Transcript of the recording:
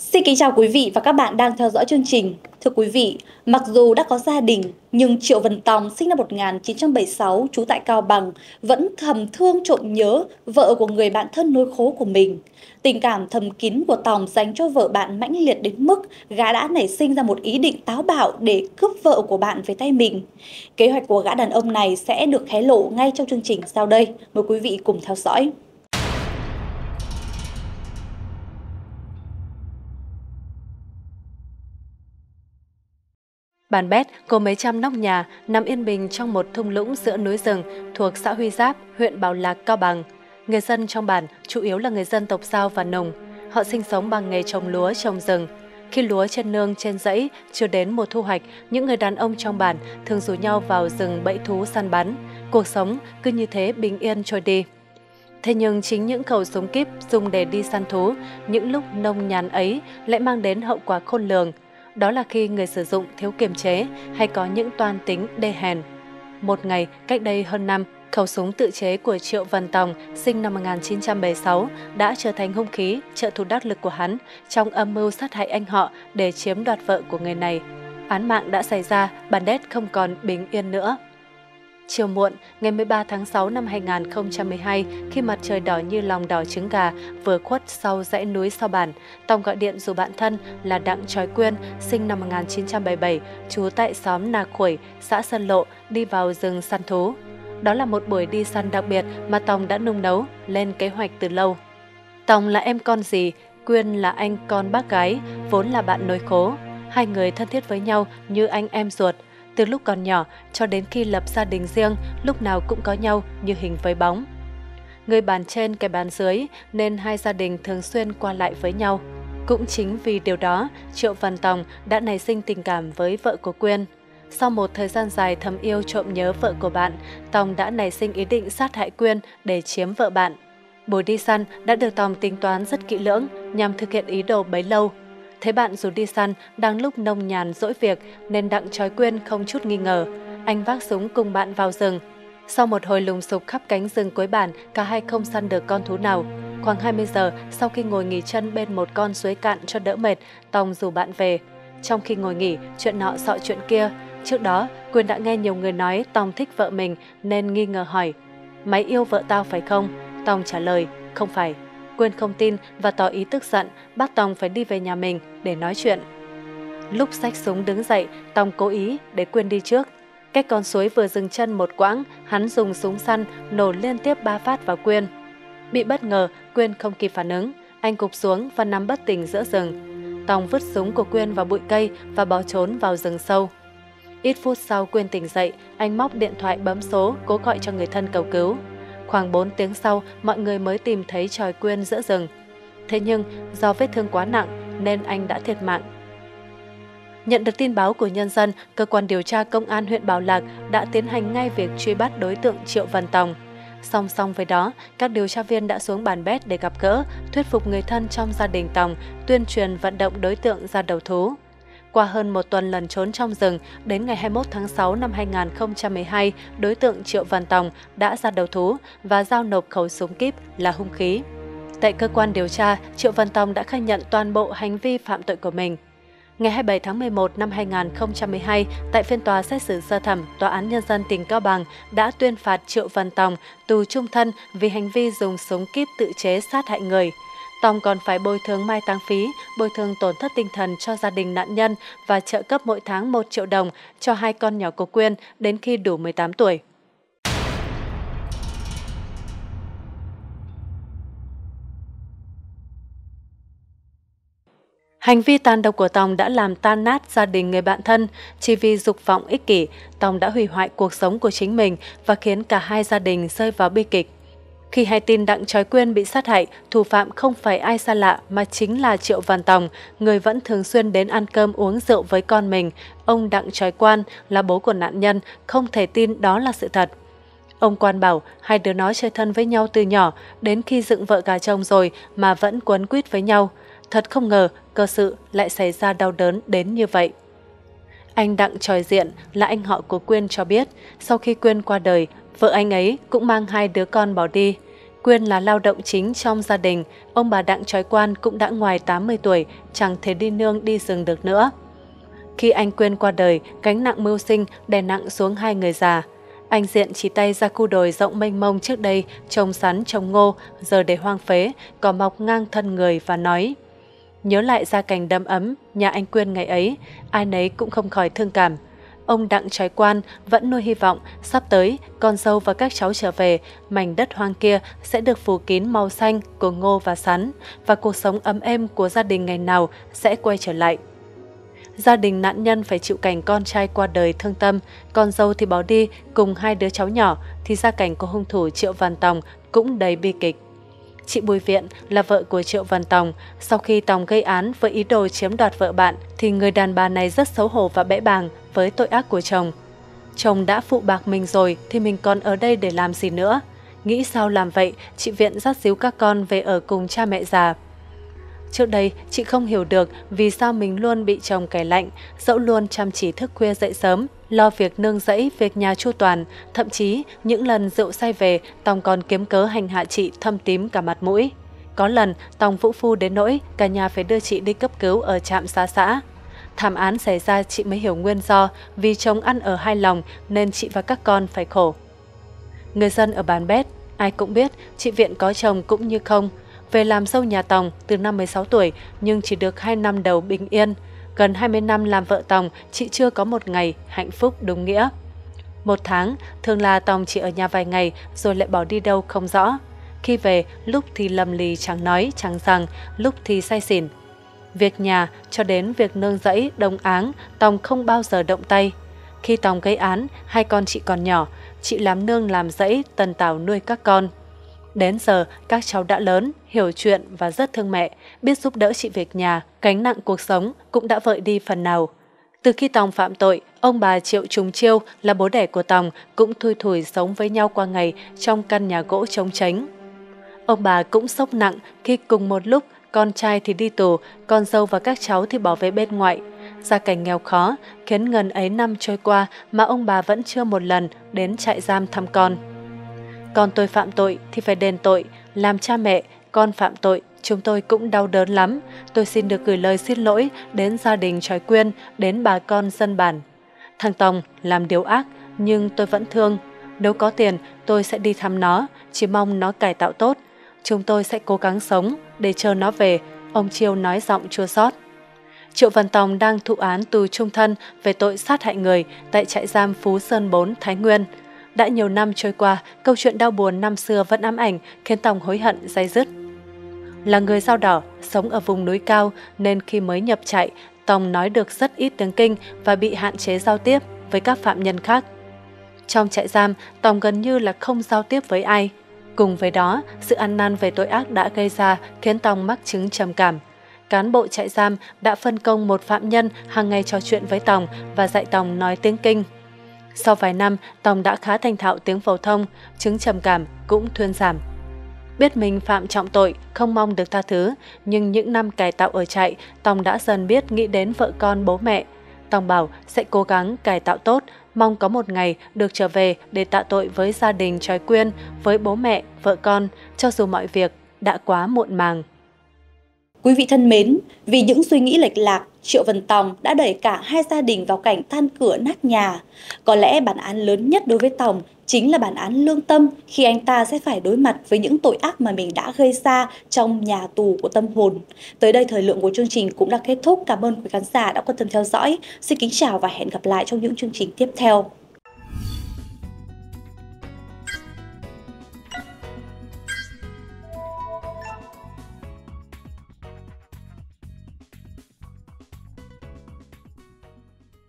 Xin kính chào quý vị và các bạn đang theo dõi chương trình. Thưa quý vị, mặc dù đã có gia đình, nhưng Triệu Văn Tòng sinh năm 1976, trú tại Cao Bằng, vẫn thầm thương trộm nhớ vợ của người bạn thân nối khố của mình. Tình cảm thầm kín của Tòng dành cho vợ bạn mãnh liệt đến mức gã đã nảy sinh ra một ý định táo bạo để cướp vợ của bạn về tay mình. Kế hoạch của gã đàn ông này sẽ được hé lộ ngay trong chương trình sau đây. Mời quý vị cùng theo dõi. Bản Bét có mấy trăm nóc nhà nằm yên bình trong một thung lũng giữa núi rừng thuộc xã Huy Giáp, huyện Bảo Lạc, Cao Bằng. Người dân trong bản chủ yếu là người dân tộc Dao và Nùng. Họ sinh sống bằng nghề trồng lúa, trồng rừng. Khi lúa trên nương, trên dãy chưa đến mùa thu hoạch, những người đàn ông trong bản thường rủ nhau vào rừng bẫy thú săn bắn. Cuộc sống cứ như thế bình yên trôi đi. Thế nhưng chính những khẩu súng kíp dùng để đi săn thú, những lúc nông nhàn ấy lại mang đến hậu quả khôn lường. Đó là khi người sử dụng thiếu kiềm chế hay có những toan tính đê hèn. Một ngày, cách đây hơn năm, khẩu súng tự chế của Triệu Văn Tòng, sinh năm 1976, đã trở thành hung khí, trợ thủ đắc lực của hắn trong âm mưu sát hại anh họ để chiếm đoạt vợ của người này. Án mạng đã xảy ra, bản Đét không còn bình yên nữa. Chiều muộn, ngày 13 tháng 6 năm 2012, khi mặt trời đỏ như lòng đỏ trứng gà vừa khuất sau dãy núi sau bản, Tòng gọi điện rủ bạn thân là Đặng Chói Quyên, sinh năm 1977, trú tại xóm Nà Khuổi, xã Sơn Lộ, đi vào rừng săn thú. Đó là một buổi đi săn đặc biệt mà Tòng đã nung nấu, lên kế hoạch từ lâu. Tòng là em con dì, Quyên là anh con bác gái, vốn là bạn nối khố. Hai người thân thiết với nhau như anh em ruột. Từ lúc còn nhỏ cho đến khi lập gia đình riêng, lúc nào cũng có nhau như hình với bóng. Người bàn trên kẻ bàn dưới nên hai gia đình thường xuyên qua lại với nhau. Cũng chính vì điều đó, Triệu Văn Tòng đã nảy sinh tình cảm với vợ của Quyên. Sau một thời gian dài thầm yêu trộm nhớ vợ của bạn, Tòng đã nảy sinh ý định sát hại Quyên để chiếm vợ bạn. Buổi đi săn đã được Tòng tính toán rất kỹ lưỡng nhằm thực hiện ý đồ bấy lâu. Thấy bạn dù đi săn đang lúc nông nhàn dỗi việc nên Đặng Chói Quyên không chút nghi ngờ. Anh vác súng cùng bạn vào rừng. Sau một hồi lùng sục khắp cánh rừng cuối bản, cả hai không săn được con thú nào. Khoảng 20 giờ, sau khi ngồi nghỉ chân bên một con suối cạn cho đỡ mệt, Tòng rủ bạn về. Trong khi ngồi nghỉ, chuyện nọ xọ chuyện kia. Trước đó, Quyên đã nghe nhiều người nói Tòng thích vợ mình nên nghi ngờ hỏi: "Mày yêu vợ tao phải không?" Tòng trả lời: "Không phải." Quyên không tin và tỏ ý tức giận, bắt Tòng phải đi về nhà mình để nói chuyện. Lúc xách súng đứng dậy, Tòng cố ý để Quyên đi trước. Cách con suối vừa dừng chân một quãng, hắn dùng súng săn nổ liên tiếp 3 phát vào Quyên. Bị bất ngờ, Quyên không kịp phản ứng, anh gục xuống và nằm bất tỉnh giữa rừng. Tòng vứt súng của Quyên vào bụi cây và bỏ trốn vào rừng sâu. Ít phút sau Quyên tỉnh dậy, anh móc điện thoại bấm số cố gọi cho người thân cầu cứu. Khoảng 4 tiếng sau, mọi người mới tìm thấy Chói Quyên giữa rừng. Thế nhưng, do vết thương quá nặng nên anh đã thiệt mạng. Nhận được tin báo của nhân dân, cơ quan điều tra công an huyện Bảo Lạc đã tiến hành ngay việc truy bắt đối tượng Triệu Văn Tòng. Song song với đó, các điều tra viên đã xuống Bản Bét để gặp gỡ, thuyết phục người thân trong gia đình Tòng, tuyên truyền vận động đối tượng ra đầu thú. Qua hơn một tuần lẩn trốn trong rừng, đến ngày 21 tháng 6 năm 2012, đối tượng Triệu Văn Tòng đã ra đầu thú và giao nộp khẩu súng kíp là hung khí. Tại cơ quan điều tra, Triệu Văn Tòng đã khai nhận toàn bộ hành vi phạm tội của mình. Ngày 27 tháng 11 năm 2012, tại phiên tòa xét xử sơ thẩm, Tòa án Nhân dân tỉnh Cao Bằng đã tuyên phạt Triệu Văn Tòng tù chung thân vì hành vi dùng súng kíp tự chế sát hại người. Tòng còn phải bồi thường mai táng phí, bồi thường tổn thất tinh thần cho gia đình nạn nhân và trợ cấp mỗi tháng 1 triệu đồng cho hai con nhỏ của Quyên đến khi đủ 18 tuổi. Hành vi tàn độc của Tòng đã làm tan nát gia đình người bạn thân. Chỉ vì dục vọng ích kỷ, Tòng đã hủy hoại cuộc sống của chính mình và khiến cả hai gia đình rơi vào bi kịch. Khi hay tin Đặng Chói Quyên bị sát hại, thủ phạm không phải ai xa lạ mà chính là Triệu Văn Tòng, người vẫn thường xuyên đến ăn cơm uống rượu với con mình. Ông Đặng Chói Quan là bố của nạn nhân, không thể tin đó là sự thật. Ông Quan bảo hai đứa nó chơi thân với nhau từ nhỏ, đến khi dựng vợ gà chồng rồi mà vẫn quấn quýt với nhau. Thật không ngờ, cơ sự lại xảy ra đau đớn đến như vậy. Anh Đặng Chòi Diện là anh họ của Quyên cho biết, sau khi Quyên qua đời, vợ anh ấy cũng mang hai đứa con bỏ đi. Quyên là lao động chính trong gia đình, ông bà Đặng Chói Quan cũng đã ngoài 80 tuổi, chẳng thể đi nương đi rừng được nữa. Khi anh Quyên qua đời, gánh nặng mưu sinh đè nặng xuống hai người già. Anh Diện chỉ tay ra khu đồi rộng mênh mông trước đây, trồng sắn trồng ngô, giờ để hoang phế, cỏ mọc ngang thân người và nói: nhớ lại gia cảnh đầm ấm nhà anh Quyên ngày ấy, ai nấy cũng không khỏi thương cảm. Ông Đặng Chói Quan vẫn nuôi hy vọng sắp tới con dâu và các cháu trở về, mảnh đất hoang kia sẽ được phủ kín màu xanh của ngô và sắn, và cuộc sống ấm êm của gia đình ngày nào sẽ quay trở lại. Gia đình nạn nhân phải chịu cảnh con trai qua đời thương tâm, con dâu thì bỏ đi cùng hai đứa cháu nhỏ, thì gia cảnh của hung thủ Triệu Văn Tòng cũng đầy bi kịch. Chị Bùi Viện là vợ của Triệu Văn Tòng. Sau khi Tòng gây án với ý đồ chiếm đoạt vợ bạn, thì người đàn bà này rất xấu hổ và bẽ bàng với tội ác của chồng. Chồng đã phụ bạc mình rồi thì mình còn ở đây để làm gì nữa? Nghĩ sao làm vậy, chị Viện dắt díu các con về ở cùng cha mẹ già. Trước đây, chị không hiểu được vì sao mình luôn bị chồng cày lạnh, dẫu luôn chăm chỉ thức khuya dậy sớm, lo việc nương rẫy, việc nhà chu toàn. Thậm chí, những lần rượu say về, Tòng còn kiếm cớ hành hạ chị thâm tím cả mặt mũi. Có lần, Tòng vũ phu đến nỗi cả nhà phải đưa chị đi cấp cứu ở trạm xá xã. Thảm án xảy ra chị mới hiểu nguyên do, vì chồng ăn ở hai lòng nên chị và các con phải khổ. Người dân ở Bản Bét, ai cũng biết chị Viện có chồng cũng như không. Về làm dâu nhà Tòng từ năm 16 tuổi nhưng chỉ được 2 năm đầu bình yên. Gần 20 năm làm vợ Tòng, chị chưa có một ngày hạnh phúc đúng nghĩa. Một tháng, thường là Tòng chỉ ở nhà vài ngày rồi lại bỏ đi đâu không rõ. Khi về, lúc thì lầm lì chẳng nói chẳng rằng, lúc thì say xỉn. Việc nhà cho đến việc nương rẫy, đồng áng, Tòng không bao giờ động tay. Khi Tòng gây án, hai con chị còn nhỏ, chị làm nương làm rẫy, tần tảo nuôi các con. Đến giờ, các cháu đã lớn, hiểu chuyện và rất thương mẹ, biết giúp đỡ chị việc nhà, gánh nặng cuộc sống cũng đã vơi đi phần nào. Từ khi Tòng phạm tội, ông bà Triệu Trùng Chiêu là bố đẻ của Tòng cũng thui thủi sống với nhau qua ngày trong căn nhà gỗ trống tránh. Ông bà cũng sốc nặng khi cùng một lúc con trai thì đi tù, con dâu và các cháu thì bỏ về bên ngoại. Gia cảnh nghèo khó khiến ngần ấy năm trôi qua mà ông bà vẫn chưa một lần đến trại giam thăm con. Con tôi phạm tội thì phải đền tội, làm cha mẹ, con phạm tội, chúng tôi cũng đau đớn lắm. Tôi xin được gửi lời xin lỗi đến gia đình Chói Quyên, đến bà con dân bản. Thằng Tòng làm điều ác, nhưng tôi vẫn thương. Nếu có tiền, tôi sẽ đi thăm nó, chỉ mong nó cải tạo tốt. Chúng tôi sẽ cố gắng sống để chờ nó về, ông Chiêu nói giọng chua xót. Triệu Văn Tòng đang thụ án tù chung thân về tội sát hại người tại trại giam Phú Sơn 4, Thái Nguyên. Đã nhiều năm trôi qua, câu chuyện đau buồn năm xưa vẫn ám ảnh, khiến Tòng hối hận day dứt. Là người Dao Đỏ, sống ở vùng núi cao nên khi mới nhập trại, Tòng nói được rất ít tiếng Kinh và bị hạn chế giao tiếp với các phạm nhân khác. Trong trại giam, Tòng gần như là không giao tiếp với ai. Cùng với đó, sự ăn năn về tội ác đã gây ra khiến Tòng mắc chứng trầm cảm. Cán bộ trại giam đã phân công một phạm nhân hàng ngày trò chuyện với Tòng và dạy Tòng nói tiếng Kinh. Sau vài năm, Tòng đã khá thành thạo tiếng phổ thông, chứng trầm cảm cũng thuyên giảm. Biết mình phạm trọng tội, không mong được tha thứ, nhưng những năm cải tạo ở trại, Tòng đã dần biết nghĩ đến vợ con bố mẹ. Tòng bảo sẽ cố gắng cải tạo tốt, mong có một ngày được trở về để tạ tội với gia đình Chói Quyên, với bố mẹ, vợ con, cho dù mọi việc đã quá muộn màng. Quý vị thân mến, vì những suy nghĩ lệch lạc, Triệu Văn Tòng đã đẩy cả hai gia đình vào cảnh than cửa nát nhà. Có lẽ bản án lớn nhất đối với Tòng chính là bản án lương tâm khi anh ta sẽ phải đối mặt với những tội ác mà mình đã gây ra trong nhà tù của tâm hồn. Tới đây thời lượng của chương trình cũng đã kết thúc. Cảm ơn quý khán giả đã quan tâm theo dõi. Xin kính chào và hẹn gặp lại trong những chương trình tiếp theo.